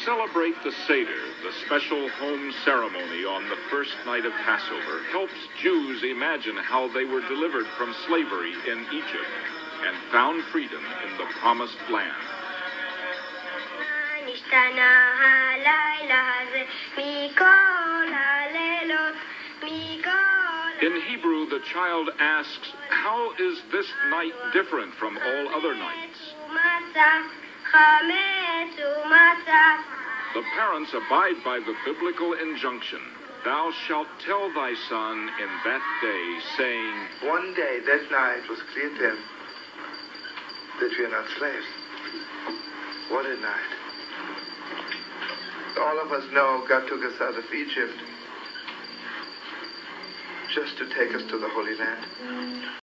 celebrate the Seder, the special home ceremony on the first night of Passover, helps Jews imagine how they were delivered from slavery in Egypt and found freedom in the Promised Land. In Hebrew, the child asks, how is this night different from all other nights? The parents abide by the biblical injunction, thou shalt tell thy son in that day, saying, one day, that night, was clear to him that we are not slaves. What a night. All of us know God took us out of Egypt just to take us to the Holy Land.